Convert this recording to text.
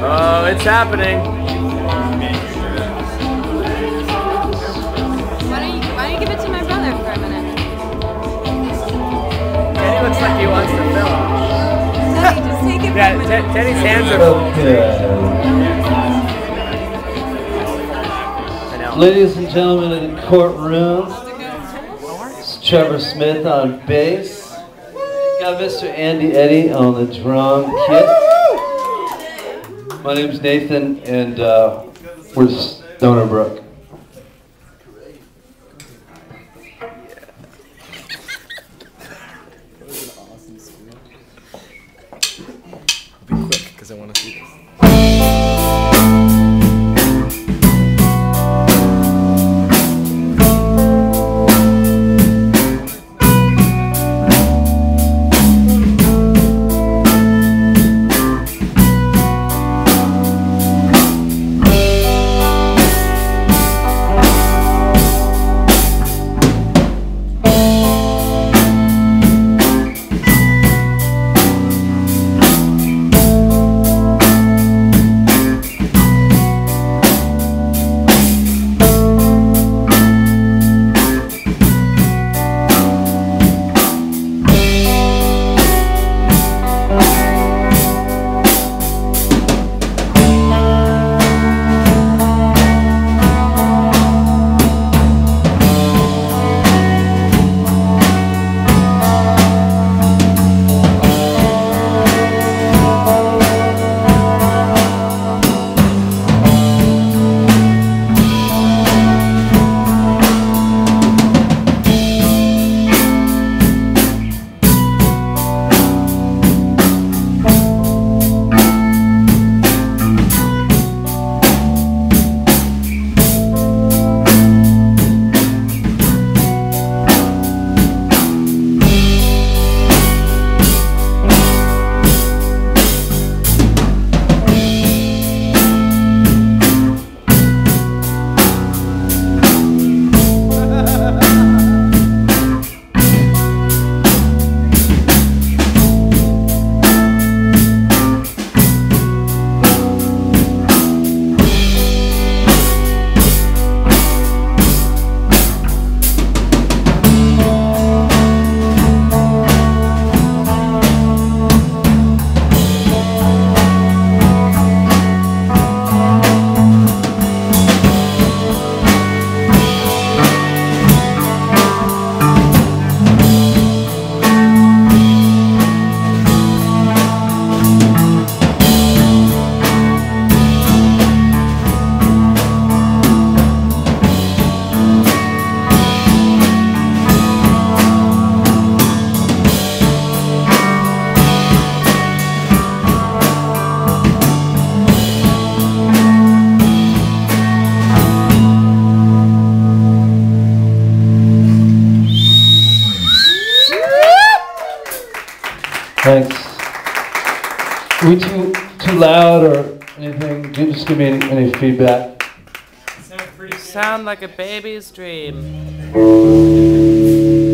Oh, it's happening. Why don't you give it to my brother for a minute? Teddy looks like he wants to film. Teddy, just take it. Yeah, Teddy's hands are full. Ladies and gentlemen in the courtroom, it's Trevor Smith on bass. Got Mr. Andy Eddy on the drum kit. My name's Nathan, and we're Stoner Brook. Be quick, because I want to see this. Thanks. Are we too loud or anything? Just give me any feedback. You sound like a baby's dream.